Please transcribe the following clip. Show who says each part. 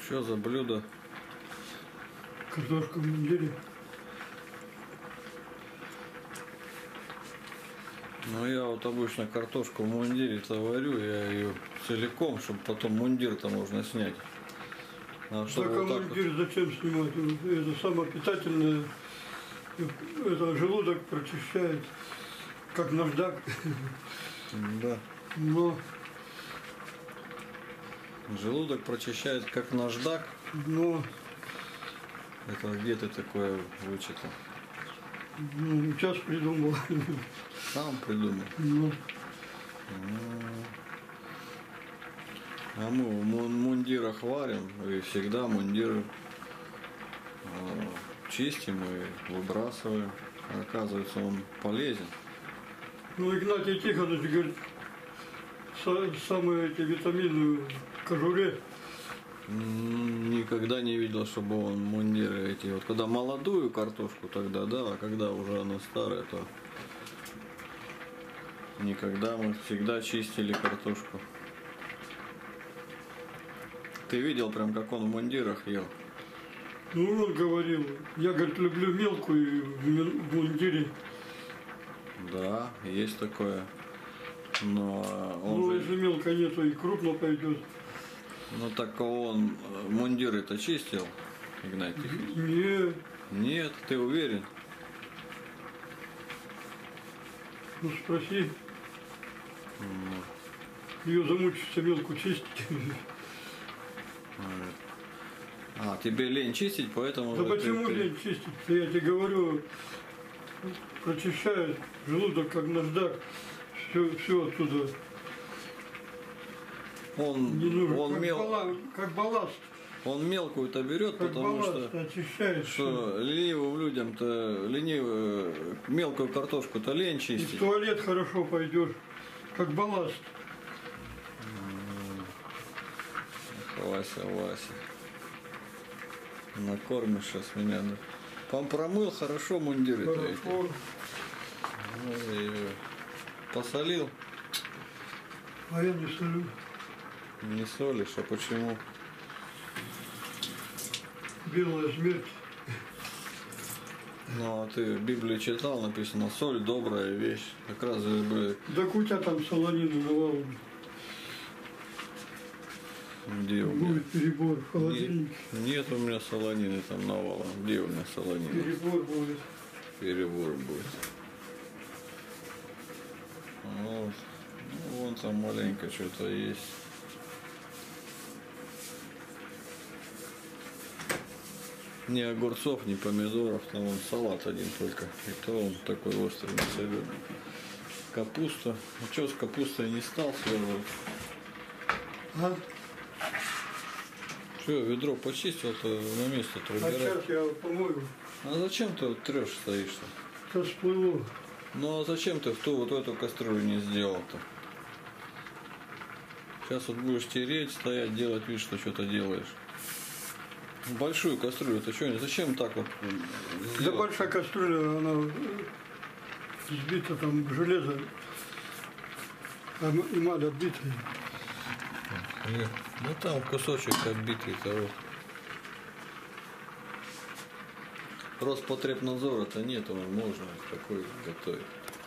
Speaker 1: Что за блюдо?
Speaker 2: Картошка в мундире.
Speaker 1: Ну я вот обычно картошку в мундире-то варю, я ее целиком, чтобы потом мундир-то можно снять. А чтобы
Speaker 2: Так, а
Speaker 1: вот так
Speaker 2: мундир зачем снимать? Это самое питательное. Это желудок прочищает, как наждак.
Speaker 1: вот. Да.
Speaker 2: Но,
Speaker 1: Желудок прочищает как наждак.
Speaker 2: но
Speaker 1: Это где ты такое вычитал?
Speaker 2: сейчас придумал.
Speaker 1: Сам придумал.
Speaker 2: Ну,
Speaker 1: А мы в мундирах варим и всегда мундир чистим и выбрасываем. Оказывается, он полезен.
Speaker 2: ну Игнатий Тихонович говорит, самые эти витамины в кожуре.
Speaker 1: Никогда не видел, чтобы он мундиры эти. Вот когда молодую картошку тогда, да, а когда уже она старая, то никогда, мы всегда чистили картошку. Ты видел прям, как он в мундирах ел?
Speaker 2: Ну, он говорил, я, говорит, люблю мелкую в мундире.
Speaker 1: Да, есть такое. Но он
Speaker 2: Ну,
Speaker 1: же...
Speaker 2: если мелко нету, и крупно пойдет.
Speaker 1: Ну так он мундиры-то чистил, Игнатий?
Speaker 2: Нет,
Speaker 1: Нет, ты уверен?
Speaker 2: ну спроси. Ее замучишься мелко чистить.
Speaker 1: А, тебе лень чистить, поэтому...
Speaker 2: Да почему лень чистить? Я тебе говорю, прочищает желудок как наждак. Все оттуда. Не нужно.
Speaker 1: Он,
Speaker 2: как балласт.
Speaker 1: он мелкую-то берет,
Speaker 2: Как
Speaker 1: потому
Speaker 2: балласт
Speaker 1: что...
Speaker 2: очищает.
Speaker 1: Что ленивым людям-то мелкую картошку-то лень
Speaker 2: И в
Speaker 1: чистить.
Speaker 2: туалет хорошо пойдешь. Как балласт.
Speaker 1: Вася. Накормишь сейчас меня. Промыл хорошо мундиры-то эти.
Speaker 2: Хорошо.
Speaker 1: Ой, посолил?
Speaker 2: А я не солю.
Speaker 1: Не солишь, а почему?
Speaker 2: Белая смерть.
Speaker 1: Ну, а ты в Библии читал, написано, соль добрая вещь. Как раз бы...
Speaker 2: Да у тебя там солонину навалом.
Speaker 1: Где у меня?
Speaker 2: Будет перебор в холодильнике.
Speaker 1: Нет у меня солонины там навалом. Где у меня солонина?
Speaker 2: Перебор будет.
Speaker 1: Перебор будет. Вот. Ну, вон там маленько что-то есть. Ни огурцов, ни помидоров, там вон салат один только. И то он такой острый, несоленый. Капуста. Ну что, с капустой не стал связывать?
Speaker 2: А?
Speaker 1: Что, ведро почистил-то на место-то
Speaker 2: А
Speaker 1: убирать?
Speaker 2: сейчас я помою.
Speaker 1: А зачем ты вот трешь стоишь-то?
Speaker 2: Сейчас всплыло.
Speaker 1: Ну а зачем ты в ту вот эту кастрюлю не сделал-то? Сейчас вот будешь тереть, стоять, делать вид, что что-то делаешь. Большую кастрюлю, ты что, зачем так вот
Speaker 2: Да
Speaker 1: сделать?
Speaker 2: большая кастрюля, она сбита там железо. Эмаль отбитая.
Speaker 1: Ну там кусочек отбитый-то вот. Роспотребнадзора-то нет, можно такой готовить.